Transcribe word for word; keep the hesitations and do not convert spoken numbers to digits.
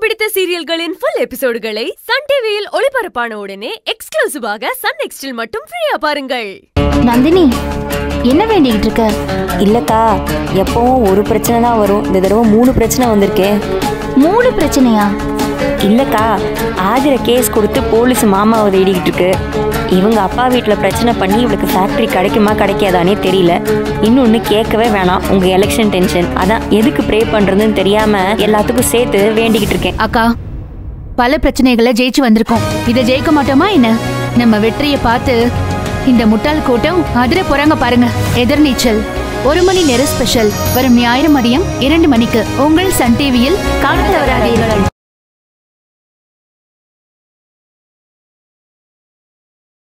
பிடித்த சீரியல்களின் full எபிசோடுகளை Sun டிவியில் ஒளிபரப்பான உடனே எக்ஸ்க்ளூசிவாக சன் நெக்ஸ்டில் மட்டும் ஃப்ரீயா பாருங்கள். நந்தினி, என்ன வேண்டிட்டு இருக்க? இல்லக்கா, எப்பவும் ஒரு பிரச்சனை தான் வரும். இந்த தடவை மூணு பிரச்சனை வந்திருக்கே. மூணு பிரச்சனையா? இல்லக்கா, ஆதிர கேஸ் கொடுத்து போலீஸ் மாமாவை தேடிக்கிட்டு இருக்கு. இவங்க அப்பா வீட்டில் பிரச்சனை பண்ணி இவளுக்கு ஃபேக்ட்ரி கிடைக்குமா கிடைக்காதானே தெரியல. இன்னொன்று கேட்கவே வேணாம், உங்க எலெக்ஷன் டென்ஷன். அதான் எதுக்கு ப்ரே பண்றதுன்னு தெரியாம எல்லாத்துக்கும் சேர்த்து வேண்டிக்கிட்டு இருக்கேன். அக்கா, பல பிரச்சனைகளை ஜெயிச்சு வந்திருக்கோம். இதை ஜெயிக்க மாட்டோமா என்ன? நம்ம வெற்றியை பார்த்து இந்த முட்டாள் கூட்டம் அதிர போறாங்க பாருங்க. எதிர்நீச்சல் ஒரு மணி நேர ஸ்பெஷல் வரும் ஞாயிறு மதியம் இரண்டு மணிக்கு உங்கள் சன் டிவியில் காண தவறாதீர்கள்.